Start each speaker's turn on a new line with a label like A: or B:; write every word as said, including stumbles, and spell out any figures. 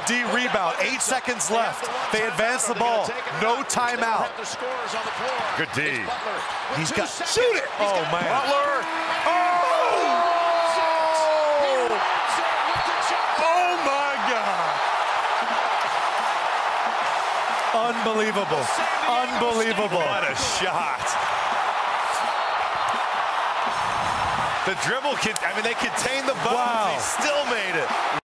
A: D rebound. Eight seconds left. They advance the ball. No timeout.
B: Good D.
A: He's got shoot it. Oh man.
B: Butler. Oh!
A: Oh my God. Unbelievable. Unbelievable.
B: What a shot. The dribble, I mean, they contained the ball.
A: Wow.
B: He still made it.